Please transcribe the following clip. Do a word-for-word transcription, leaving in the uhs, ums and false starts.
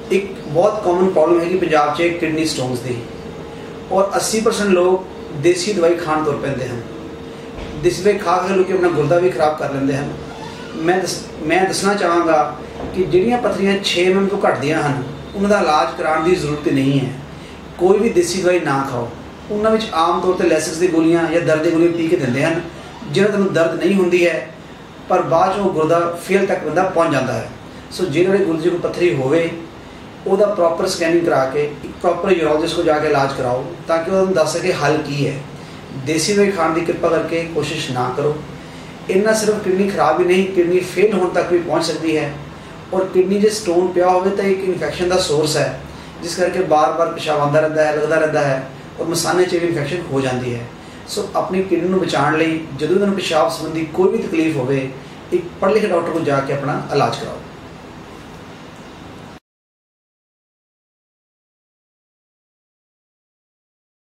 एक बहुत common problem है कि पंजाब च किडनी स्टोन्स की, और अस्सी परसेंट लोग देसी दवाई खाण तुर पैंदे हैं। देसी दवाई खा के लोग अपना गुरदा भी खराब कर लेंदे हैं। मैं दस मैं दसना चाहांगा कि जिहड़ियां पत्थरियां छे एम एम तो घटदियां हैं उन्हां दा इलाज कराउण की जरूरत नहीं है। कोई भी देसी दवाई ना खाओ। उन्हां विच आम तौर पर लैसिक्स की गोलियां या दर्द की गोलियां पी के दिंदे हैं, जिन्हां तैनूं दर्द नहीं होंदी है, पर बाद चों गुरदा फेल तक बंदा पहुँच जाता है। सो जिहड़े गुरदे कोई पत्थरी होवे ਉਹਦਾ प्रॉपर स्कैनिंग करा के एक प्रॉपर यूरोलॉजिस्ट को जाके इलाज कराओ, ताकि वो दस सके हल की है। देसी दवाई खाने की कृपा करके कोशिश ना करो। इन्ना सिर्फ किडनी खराब ही नहीं, किडनी फेल होने तक भी पहुंच सकती है। और किडनी जो स्टोन पिया हो तो एक इन्फेक्शन का सोर्स है, जिस करके बार बार पेशाब आता रहता है, लगता रहता है, और मसाने च भी इन्फेक्शन हो जाती है। सो अपनी किडनी को बचाने लिए जो भी पेशाब संबंधी कोई भी तकलीफ हो, एक पढ़े लिखे डॉक्टर को जाके अपना इलाज कराओ।